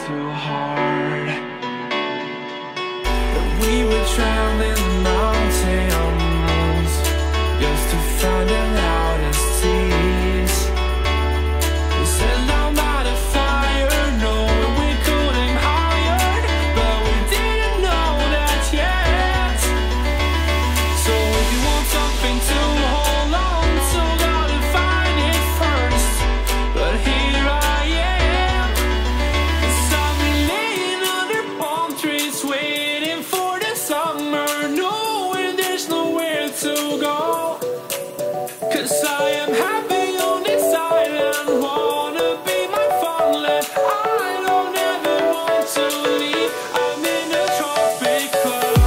too hard. But we were traveling the mountains just to find the loudest tears. We set down by the fire, knowing we could aim higher, but we didn't know that yet. So if you want something to hold on to, gotta find it first. But here I am, 'cause I've been laying under palm trees, waiting for the summer, knowing there's nowhere to go. 'Cause I am happy on this island, wanna be my farmland. I don't ever want to leave, I'm in a tropic club.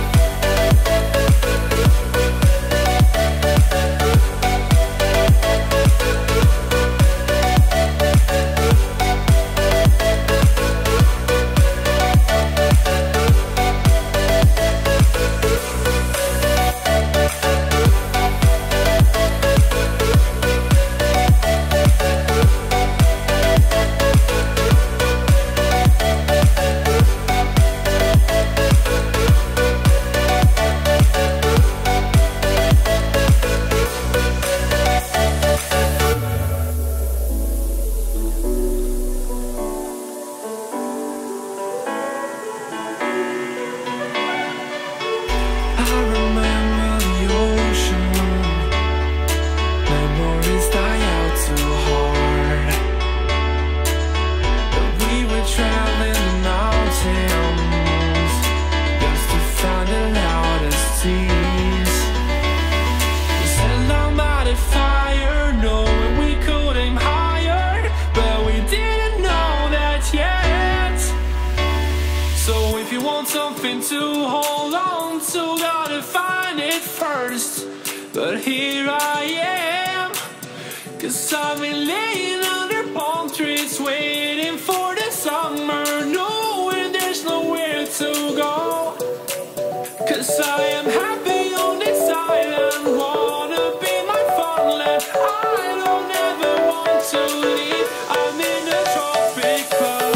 I remember the ocean, memories die out too hard. But we were traveling the mountains just to find the loudest tears. We sat down by the fire, knowing we could aim higher, but we didn't know that yet. So if you want something to hold on to, gotta find it first. But here I am, 'cause I've been laying under palm trees, waiting for the summer, knowing there's nowhere to go. 'Cause I am happy on this island, wanna be my farmland. I don't ever want to leave, I'm in a tropic club.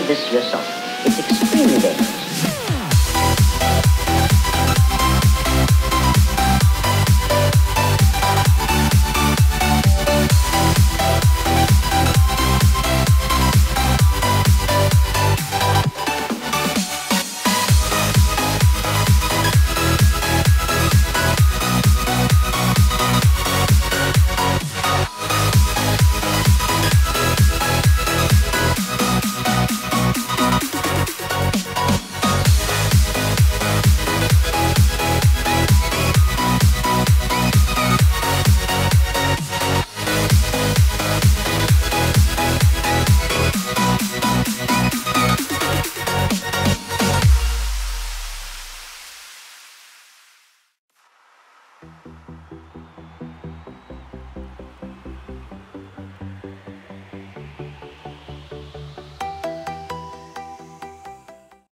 this yourself. It's extremely dangerous.